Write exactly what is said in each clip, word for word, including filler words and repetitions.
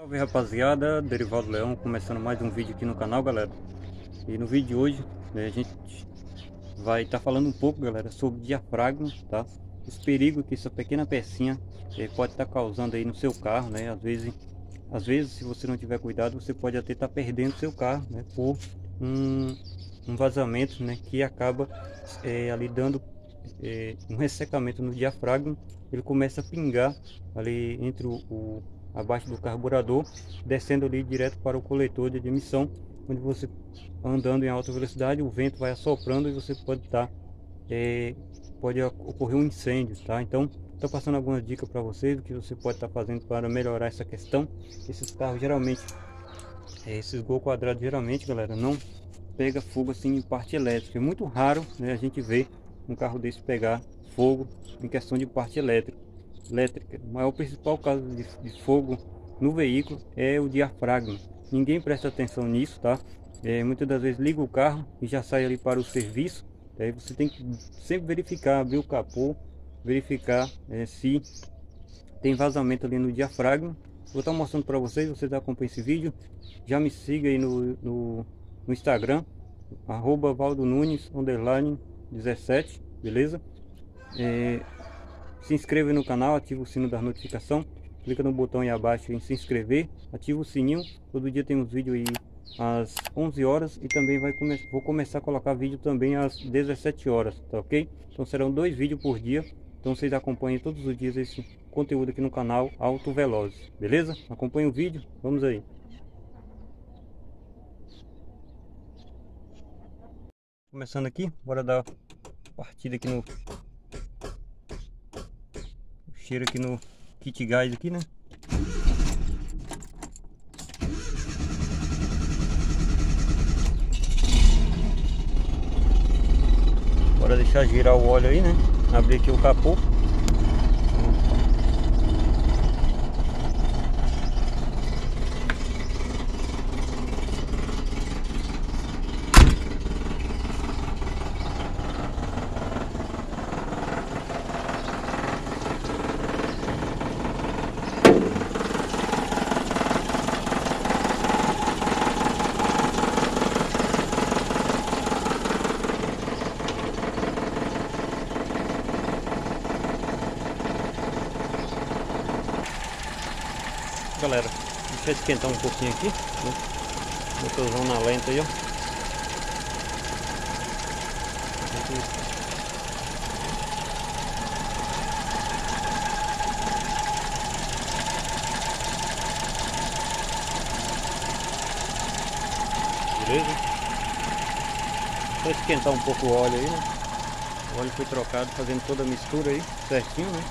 Salve rapaziada, Derivaldo Leão, começando mais um vídeo aqui no canal, galera. E no vídeo de hoje, né, a gente vai estar tá falando um pouco, galera, sobre diafragma, tá? Os perigos que essa pequena pecinha eh, pode estar tá causando aí no seu carro, né? Às vezes, às vezes, se você não tiver cuidado, você pode até estar tá perdendo seu carro, né? Por um, um vazamento, né? Que acaba eh, ali dando eh, um ressecamento no diafragma. Ele começa a pingar ali entre o, o abaixo do carburador, descendo ali direto para o coletor de admissão, onde você andando em alta velocidade, o vento vai assoprando e você pode estar tá, é, pode ocorrer um incêndio, tá? Então estou passando algumas dicas para vocês do que você pode estar tá fazendo para melhorar essa questão. Esses carros geralmente, é, esses Gol quadrados geralmente, galera, não pega fogo assim em parte elétrica. É muito raro, né, a gente ver um carro desse pegar fogo em questão de parte elétrica. elétrica. O maior principal causa de, de fogo no veículo é o diafragma. Ninguém presta atenção nisso, tá? É, muitas das vezes liga o carro e já sai ali para o serviço. Aí você tem que sempre verificar, abrir o capô, verificar é, se tem vazamento ali no diafragma. Vou estar mostrando para vocês, vocês acompanham esse vídeo. Já me siga aí no, no, no Instagram, arroba Valdo Nunes underline dezessete, beleza? É, se inscreva no canal, ativa o sino da notificação, clica no botão aí abaixo em se inscrever, ativa o sininho. Todo dia temos vídeo aí às onze horas e também vai come vou começar a colocar vídeo também às dezessete horas, tá ok? Então serão dois vídeos por dia, então vocês acompanhem todos os dias esse conteúdo aqui no canal Auto Velozes, beleza? Acompanhe o vídeo, vamos aí. Começando aqui, bora dar partida aqui no cheiro aqui no kit gás aqui, né? Bora deixar girar o óleo aí, né? Abrir aqui o capô. Galera, deixa eu esquentar um pouquinho aqui, né? Motorzão na lenta aí, ó. Beleza? Só esquentar um pouco o óleo aí, né? O óleo foi trocado, fazendo toda a mistura aí, certinho, né?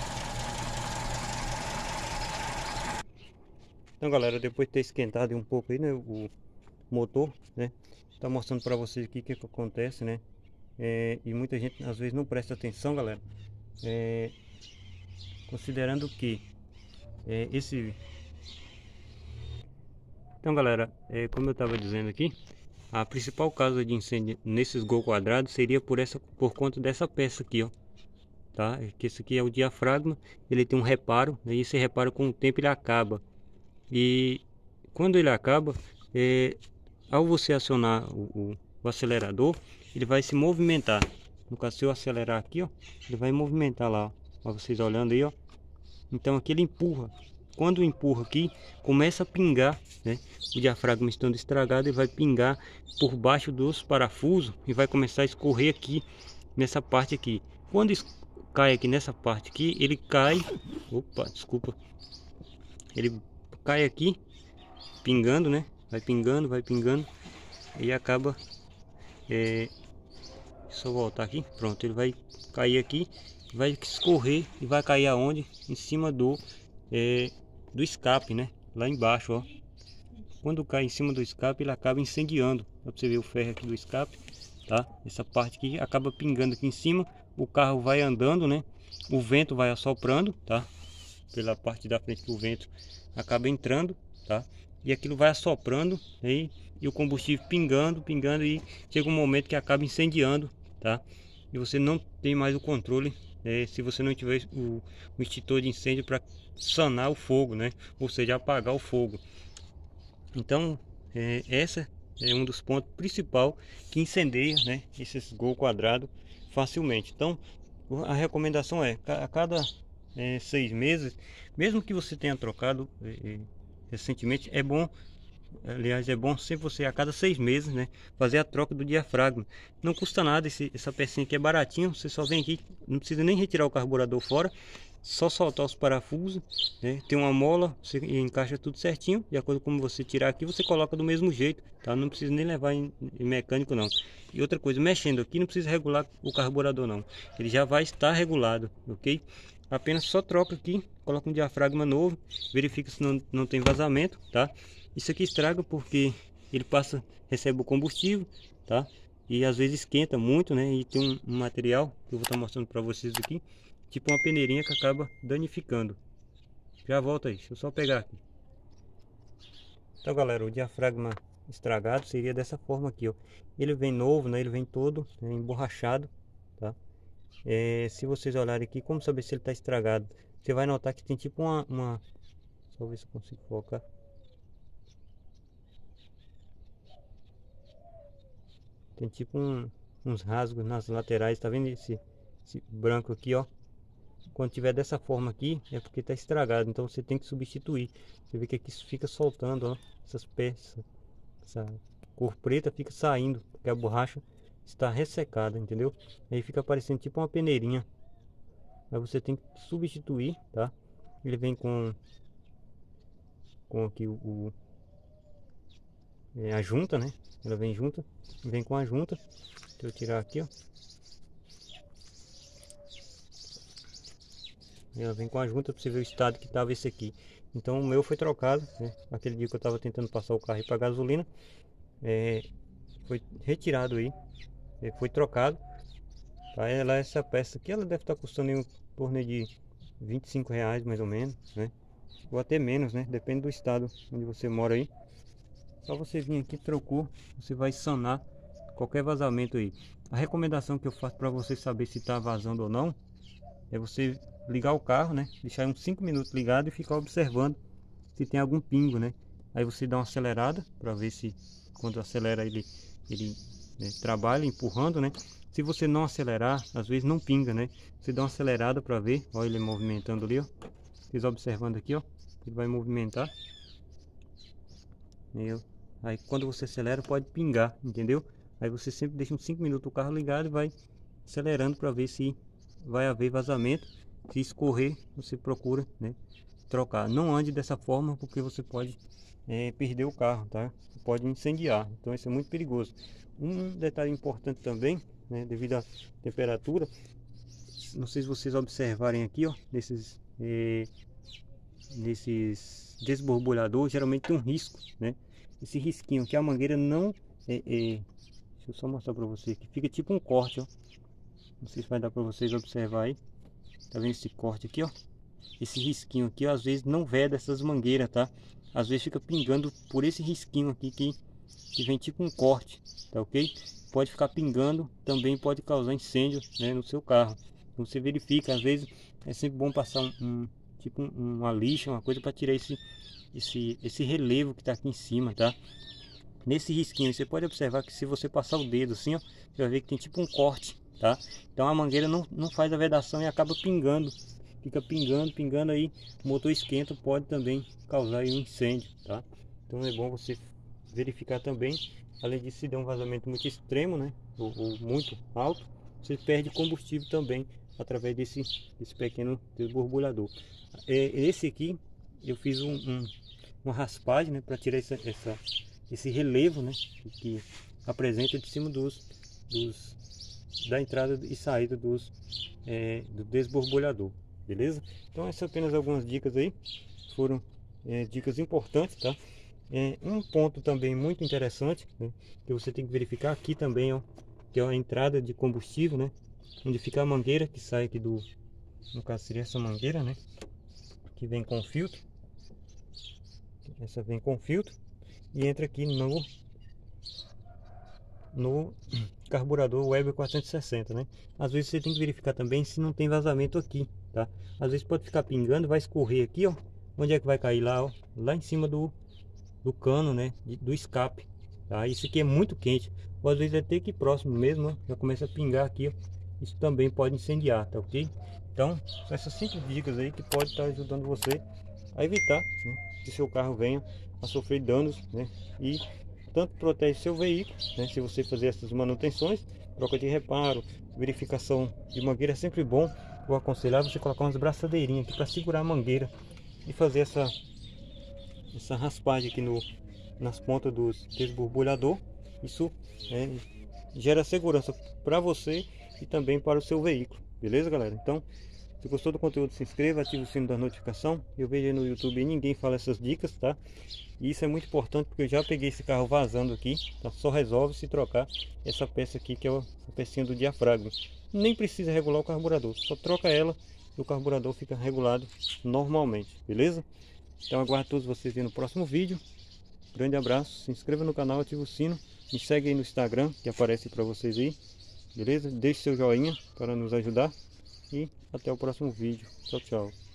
Então, galera, depois de ter esquentado um pouco aí, né, o motor, né, tá mostrando para vocês aqui o que, que acontece, né, é, e muita gente às vezes não presta atenção, galera, é, considerando que é, esse... Então, galera, é, como eu estava dizendo aqui, a principal causa de incêndio nesses Gol quadrados seria por essa, por conta dessa peça aqui, ó, tá? Que esse aqui é o diafragma, ele tem um reparo, né, e esse reparo com o tempo ele acaba. E quando ele acaba, é, ao você acionar o, o, o acelerador, ele vai se movimentar. No caso, se eu acelerar aqui, ó, ele vai movimentar lá, ó, vocês olhando aí, ó. Então aqui ele empurra. Quando empurra aqui, começa a pingar, né? O diafragma estando estragado, ele vai pingar por baixo dos parafusos e vai começar a escorrer aqui nessa parte aqui. Quando cai aqui nessa parte aqui, ele cai. Opa, desculpa. Ele cai aqui, pingando, né? Vai pingando, vai pingando e acaba. É... Deixa eu voltar aqui. Pronto, ele vai cair aqui, vai escorrer e vai cair aonde? Em cima do é... do escape, né? Lá embaixo, ó. Quando cai em cima do escape, ele acaba incendiando. Dá pra você ver o ferro aqui do escape, tá? Essa parte aqui acaba pingando aqui em cima. O carro vai andando, né? O vento vai assoprando, tá? Pela parte da frente do vento acaba entrando, tá? E aquilo vai assoprando aí, e o combustível pingando, pingando, e chega um momento que acaba incendiando, tá? E você não tem mais o controle é, se você não tiver o, o extintor de incêndio para sanar o fogo, né? Ou seja, apagar o fogo. Então, é, essa é um dos pontos principais que incendeia, né, esses gol quadrado facilmente. Então, a recomendação é a cada é, seis meses, mesmo que você tenha trocado é, recentemente, é bom. Aliás, é bom sempre você a cada seis meses, né, fazer a troca do diafragma. Não custa nada, esse, essa pecinha aqui é baratinho. Você só vem aqui, não precisa nem retirar o carburador fora, só soltar os parafusos, né? Tem uma mola, você encaixa tudo certinho. De acordo com como você tirar aqui, você coloca do mesmo jeito, tá? Não precisa nem levar em, em mecânico não. E outra coisa, mexendo aqui não precisa regular o carburador não, ele já vai estar regulado, ok? Apenas só troca aqui, coloca um diafragma novo, verifica se não, não tem vazamento, tá? Isso aqui estraga porque ele passa, recebe o combustível, tá? E às vezes esquenta muito, né? E tem um, um material que eu vou estar mostrando para vocês aqui, tipo uma peneirinha que acaba danificando. Já volta aí, deixa eu só pegar aqui. Então, galera, o diafragma estragado seria dessa forma aqui, ó. Ele vem novo, né? Ele vem todo, né, emborrachado, tá? É, se vocês olharem aqui, como saber se ele está estragado? Você vai notar que tem tipo uma, uma... Só ver se eu consigo focar. Tem tipo um, uns rasgos nas laterais, tá vendo esse, esse branco aqui, ó? Quando tiver dessa forma aqui, é porque está estragado, então você tem que substituir. Você vê que aqui fica soltando, ó, essas peças, essa cor preta fica saindo, porque a borracha está ressecada, entendeu? Aí fica parecendo tipo uma peneirinha. Aí você tem que substituir, tá? Ele vem com com aqui o, o é, a junta, né? Ela vem junta, vem com a junta. Deixa eu tirar aqui, ó. Ela vem com a junta para você ver o estado que estava esse aqui. Então o meu foi trocado, né? Aquele dia que eu estava tentando passar o carro e pagar gasolina, é, foi retirado aí, é, foi trocado. Tá? Ela, essa peça aqui, ela deve estar custando em torno de vinte e cinco reais mais ou menos, né? Ou até menos, né? Depende do estado onde você mora aí. Só você vir aqui, trocou, você vai sanar qualquer vazamento aí. A recomendação que eu faço para você saber se está vazando ou não é você ligar o carro, né? Deixar uns cinco minutos ligado e ficar observando se tem algum pingo, né? Aí você dá uma acelerada para ver se quando acelera ele ele né, trabalha empurrando, né? Se você não acelerar, às vezes não pinga, né? Você dá uma acelerada para ver, olha ele movimentando ali, ó. Vocês observando aqui, ó, ele vai movimentar. Aí quando você acelera pode pingar, entendeu? Aí você sempre deixa uns cinco minutos o carro ligado e vai acelerando para ver se vai haver vazamento. Se escorrer, você procura, né, trocar. Não ande dessa forma porque você pode é, perder o carro, tá? Pode incendiar, então isso é muito perigoso. Um detalhe importante também, né, devido à temperatura, não sei se vocês observarem aqui, ó, nesses é, nesses desborbulhadores, geralmente tem um risco, né? Esse risquinho que a mangueira não é, é, deixa eu só mostrar para você que fica tipo um corte, ó. Não sei se vai dar para vocês observar aí. Tá vendo esse corte aqui, ó? Esse risquinho aqui, ó, às vezes não veda essas mangueiras, tá? Às vezes fica pingando por esse risquinho aqui que, que vem tipo um corte, tá ok? Pode ficar pingando, também pode causar incêndio, né, no seu carro. Então você verifica, às vezes é sempre bom passar um, um tipo um, uma lixa, uma coisa para tirar esse, esse, esse relevo que tá aqui em cima, tá? Nesse risquinho você pode observar que se você passar o dedo assim, ó, você vai ver que tem tipo um corte, tá? Então a mangueira não, não faz a vedação e acaba pingando, fica pingando, pingando aí, o motor esquenta, pode também causar aí um incêndio, tá? Então é bom você verificar também. Além disso, se der um vazamento muito extremo, né, ou, ou muito alto, você perde combustível também através desse, desse pequeno desborbulhador. É, esse aqui eu fiz um, um, uma raspagem, né, para tirar essa, essa, esse relevo, né, que apresenta de cima dos, dos da entrada e saída dos é, do desborbulhador, beleza? Então essas apenas algumas dicas aí, foram é, dicas importantes, tá? É, um ponto também muito interessante, né, que você tem que verificar aqui também, ó, que é a entrada de combustível, né, onde fica a mangueira que sai aqui do, no caso seria essa mangueira, né, que vem com filtro. Essa vem com filtro e entra aqui no no carburador Weber quatrocentos e sessenta, né? Às vezes você tem que verificar também se não tem vazamento aqui, tá? Às vezes pode ficar pingando, vai escorrer aqui, ó. Onde é que vai cair lá, ó? Lá em cima do, do cano, né? Do escape, tá? Isso aqui é muito quente. Ou às vezes é até aqui próximo mesmo, ó, já começa a pingar aqui, ó. Isso também pode incendiar, tá ok? Então, são essas cinco dicas aí que pode estar ajudando você a evitar, né, que seu carro venha a sofrer danos, né? E tanto protege seu veículo, né? Se você fazer essas manutenções, troca de reparo, verificação de mangueira, é sempre bom. Vou aconselhar você colocar umas braçadeirinhas aqui para segurar a mangueira e fazer essa essa raspagem aqui no nas pontas dos desborbulhador. Isso, né, gera segurança para você e também para o seu veículo, beleza, galera? Então, se gostou do conteúdo, se inscreva, ative o sino da notificação. Eu vejo aí no YouTube e ninguém fala essas dicas, tá? E isso é muito importante porque eu já peguei esse carro vazando aqui, tá? Só resolve se trocar essa peça aqui, que é a pecinha do diafragma. Nem precisa regular o carburador, só troca ela e o carburador fica regulado normalmente, beleza? Então aguardo todos vocês aí no próximo vídeo. Grande abraço, se inscreva no canal, ative o sino, me segue aí no Instagram que aparece para vocês aí, beleza? Deixe seu joinha para nos ajudar e até o próximo vídeo. Tchau, tchau.